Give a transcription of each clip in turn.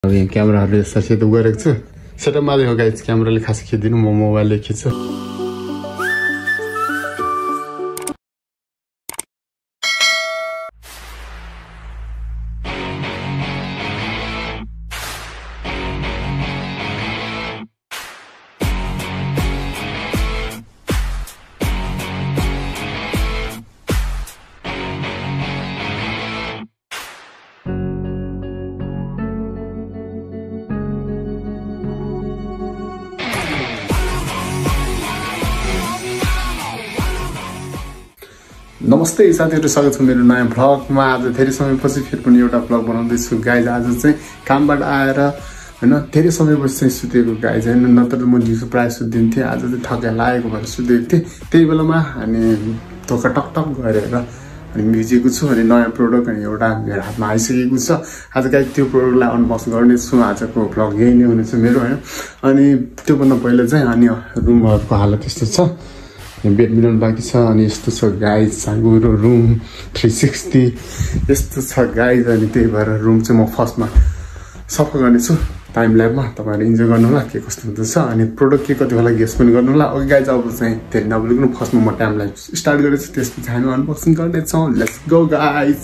अब यहाँ क्यामेराहरुले सेटअप गरेको छु। सेटअपमा हो गाइस, क्यामेराले खास खिच्दिनु, म मोबाइलले खिच्छु। नमस्ते साथीहरु, स्वागत छ मेरो नयाँ भ्लगमा। आज धेरै समयपछि फेरि पनि एउटा भ्लग बनाउँदैछु गाइज। आज चाहिँ कामबाट आएर हैन धेरै समयपछि चाहिँ सुतेको गाइज हैन, नत्र म दिउँसो प्राय सुत्दिन्थे। आज चाहिँ थकाइ लागेको भएर सुतेको थिएँ। त्यही बेलामा अनि ढोका टकटक गरेर अनि भिजेको छु अनि नयाँ प्रोडक्ट अनि एउटा मेरो हातमा आइसकेको छ। आज गाइज त्यो प्रोडक्टलाई अनबक्स गर्नेछु। आजको भ्लग यही नै हुनेछ मेरो हैन। अनि त्यो भन्दा पहिला चाहिँ अनि रुमहरुको हालत यस्तो छ। बेड मिलाउनु बाँकी छ अनि यस्तो छ गाइज साङ्गुरो रुम 360 यस्तो छ गाइज। अनि त्यही भएर रुम चाहिँ म फर्स्टमा सफा गर्नेछु टाइम ल्याबमा। तपाईहरु इन्जोय गर्नु होला के कस्तो हुँदैछ अनि प्रोडक्ट के कति होला गेस पनि गर्नु होला। ओके गाइज, अब चाहिँ धेरै नबोलिकन फर्स्टमा म टाइम ल्याब स्टार्ट गरेछु, त्यसपछि हामी अनबक्सिङ गर्नेछौँ। Let's go guys.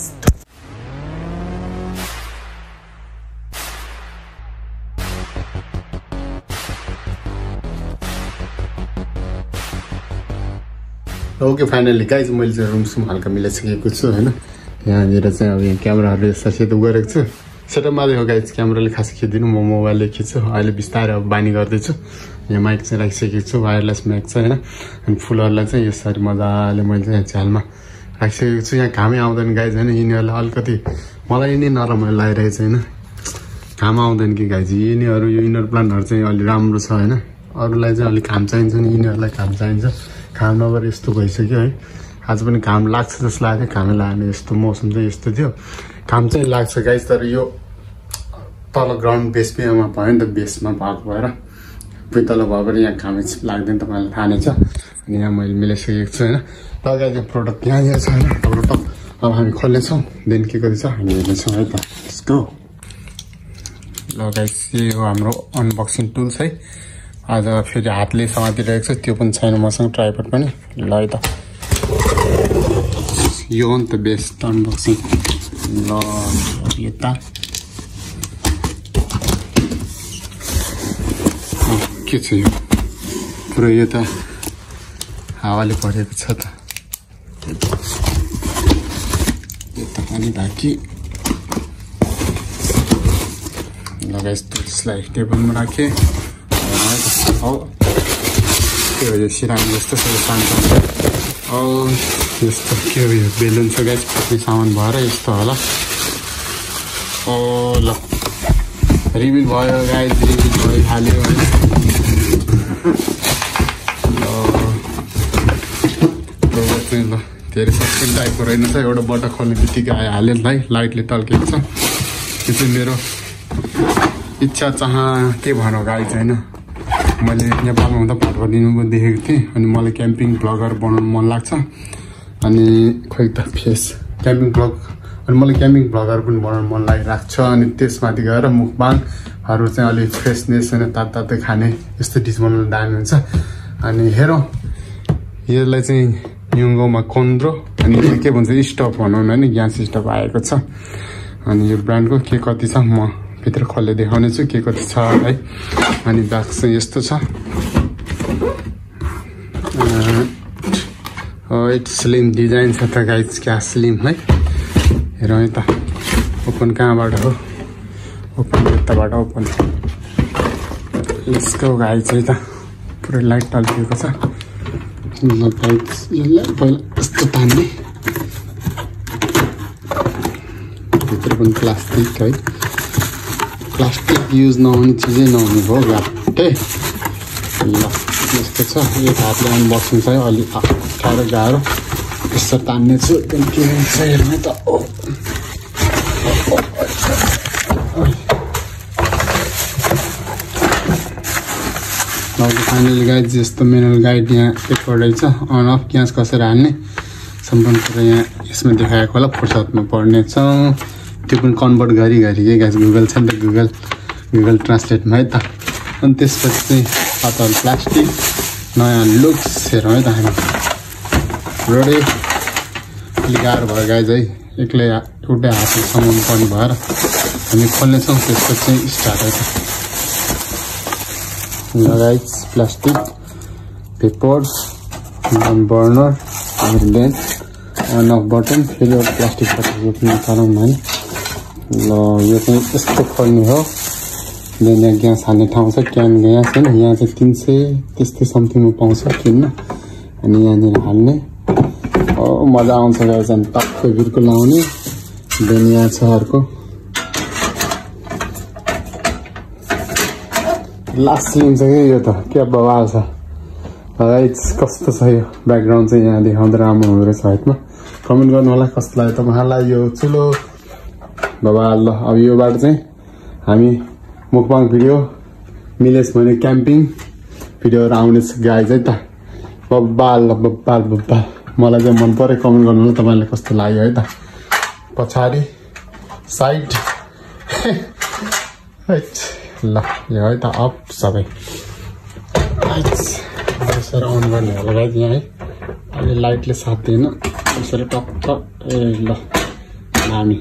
Okay finally guys, मैले चाहिँ रुमसुम हल्का मिलाइसकेको छु हैन। यहाँनिर चाहिँ अब यहाँ क्यामेराहरुले सेटअप गरेको छु। सेटअपमा हो गाइज, क्यामेराले खास खिच्दिनु, म मोबाइलले खिच्छु। अहिले बिस्तारै अब बानी गर्दैछु। यहाँ माइक चाहिँ राखिसकेको छु, वायरलेस माइक छ हैन। अनि फुलहरुलाई चाहिँ यसरी मजाले मैले चाहिँ झ्यालमा राखिसकेको छु। यहाँ घामै आउँदैन गाइज हैन। यिनीहरुलाई अलिकति मलाई नै नरमाइलो लागिरहेको छ हैन। घाम आउँदैन कि गाइज। यिनीहरु यो इनर प्लान्टहरु चाहिँ अलि राम्रो छ हैन। अरूलाई चाहिँ अलि घाम चाहिन्छ नि, यिनीहरुलाई घाम चाहिन्छ। घाम नभएर यस्तो भइसक्यो है। आज पनि घाम लाग्छ जस्तो लाग्यो, घामै लागेन। यस्तो मौसम चाहिँ यस्तो थियो। घाम चाहिँ लाग्छ गाइस, तर यो तल ग्राउन्ड बेसमा भयो नि त, बेसमा भएको भएर तल भयो भने यहाँ घामै लाग्दैन, तपाईँलाई थाहा नै छ। अनि यहाँ मैले मिलाइसकेको छु होइन। लगाएको प्रोडक्ट यहाँनिर छ होइन। टक अब हामी खोल्नेछौँ, देन के कति छ हामी हेर्नेछौँ है त। यसको ल गाइस, यो हो हाम्रो अनबक्सिङ टुल्स है। आज फेरि हातले समातिरहेको छ, त्यो पनि छैन मसँग ट्राइपड पनि। ल है त, यो हो नि त बेस्ट अनबक्सिङ। ल यता के छ यो पुरै, यो त हावाले परेको छ त। यता पनि ढाकी लगाइ त्यसलाई टेबलमा राखेँ। हो त्यो यो सिरामी जस्तो शान्त हो। यस्तो के हो यो बेलुन छ गाइस, कति सामान भएर यस्तो होला। ओ ल रिभिल भयो गाइस, रिभिल भइहाल्यो होइन। ल धेरै सस्किन टाइपको रहेन छ। एउटा बट्टा खोल्ने बित्तिकै आइहाल्यो नि है, लाइटले टल्केको छ। त्यो चाहिँ मेरो इच्छा चाह के भनौँ गाइस होइन। मैले नेपालमा हुँदा फटफटिनुमा देखेको थिएँ अनि मलाई क्याम्पिङ ब्लगर बनाउनु मन लाग्छ। अनि खोइ त फेस क्याम्पिङ ब्लग अनि मलाई क्याम्पिङ ब्लगर पनि बनाउनु मन लागिरहेको छ। अनि त्यसमाथि गएर मुखबाङहरू चाहिँ अलिक फ्रेसनेस होइन, तातै खाने यस्तो डिस बनाउनु दामी हुन्छ। अनि हेरौँ यसलाई चाहिँ युङ्गोमा कोन्द्रो अनि के भन्छ स्टप भनौँ न होइन, ग्यास स्टप आएको छ। अनि यो ब्रान्डको के कति छ म भित्र खोलेर देखाउने छु के कति छ है। अनि ब्याग चाहिँ यस्तो छ, स्लिम डिजाइन छ त गाइस, क्या स्लिम है। हेरौँ है त ओपन कहाँबाट हो, ओपन यताबाट ओपन। यसको गाइस है त पुरै लाइट टल्किएको छ। यसलाई पहिला यस्तो तान्ने, भित्र पनि प्लास्टिक है। प्लास्टिक युज नहुने चिजै नहुने भयो घाटे। ल यस्तो छ, एक हातले अनबक्सिङ चाहिँ अलिक गाह्रो यसो तान्ने छु। के हुन्छ हेर्नु त। फाइनली गाइड यस्तो मेनुअल गाइड यहाँ एकपल्टै छ। अन अफ ग्यास कसरी हाल्ने सम्पूर्ण कुरा यहाँ यसमा देखाएको होला, फुर्सदमा पढ्ने छ। त्यो पनि कन्भर्ट गरी के गाइस गुगल छ नि त, गुगल गुगल ट्रान्सलेटमा है त। अनि त्यसपछि चाहिँ पातल प्लास्टिक नयाँ लुक्स हेरौँ है त हामी। रोडै अलिक गाह्रो भयो गाइज है, एक्लै एउटै हातले समाउनु पर्ने भएर हामी खोल्नेछौँ। त्यसपछि चाहिँ स्टार्ट है त। Guys plastic papers burner then on off button, फेरि एउटा प्लास्टिक बटन पनि निकालौँ है। ल यो चाहिँ यस्तो खोल्ने हो। देन यहाँ ग्यास हाल्ने ठाउँ छ, क्यान ग्यास होइन, यहाँ चाहिँ 300 त्यस्तै समथिङमा पाउँछ किन्न। अनि यहाँनिर हाल्ने मजा आउँछ गाइस। अनि टक्कै बिर्को लाउने। देन यहाँ छ अर्को लास्ट हुन्छ कि यो त क्या बवाल छ गाइस। कस्तो छ यो ब्याकग्राउन्ड चाहिँ यहाँ देखाउँदा राम्रो हुँदो रहेछ हाइटमा। कमेन्ट गर्नु होला कस्तो लाग्यो तपाईँहरूलाई यो चुलो बवाल। ल अब योबाट चाहिँ हामी मुखबाङ भिडियो मिलेछ भने क्याम्पिङ भिडियोहरू आउनेछ गाइज है त। बब्बाल बब्बाल बब्बाल। मलाई चाहिँ मन पर्यो, कमेन्ट गर्नु होला तपाईँलाई कस्तो लाग्यो है त। पछाडि साइड ल यो है त अफ सबै यसरी अन गर्ने होला गाइज यहाँ है। अहिले लाइटले साथ दिएन, यसरी टक्क ए ल हामी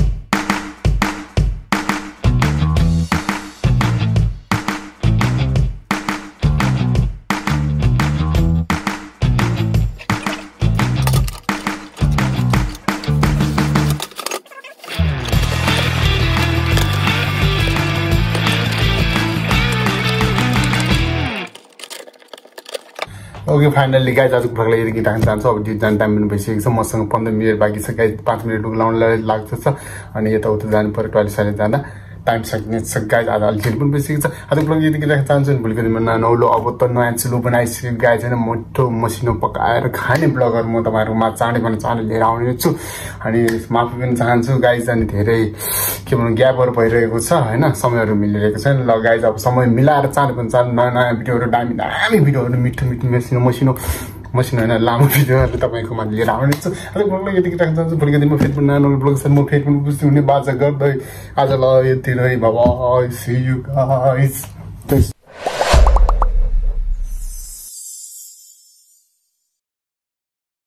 ओके फाइनली गाइज आजको भ्लगलाई यति राख्न चाहन्छु। अब ड्युटी जाने टाइम पनि भइसकेको छ, मसँग 15 मिनट बाँकी छ गाइज। 5 मिनट लाउनलाई लाग्छ अनि यताउता जानु पर्यो टोइलेट साइलेट जाँदा टाइम सकिनेछ गाइज। आज अलिक पनि भइसकेको छ। आजको भ्लग यति राख्न चाहन्छु। भोलिको दिनमा नौलो अब त नयाँ चुलो बनाइसकेको गाइज होइन। मोटो मसिनो पकाएर खाने ब्लगर म तपाईँहरूमा चाँडै लिएर आउने छु। अनि माफी पनि चाहन्छु गाइज। अनि धेरै के भनौँ ग्यापहरू भइरहेको छ होइन, समयहरू मिलिरहेको छैन। ल गाइज अब समय मिलाएर नयाँ नयाँ भिडियोहरू दामी भिडियोहरू मिठो मसिनो होइन लामो भिडियोहरू तपाईँकोमा लिएर आउने छु। अनि ब्लगलाई यतिकै राख्न चाहन्छु। भोलिको दिनमा फेरि पनि नयाँ ब्लग छ। म फेरि पनि बुझ्दै हुने बाजा गर्दै आज ल यति नै बाइ सी यू गाइज।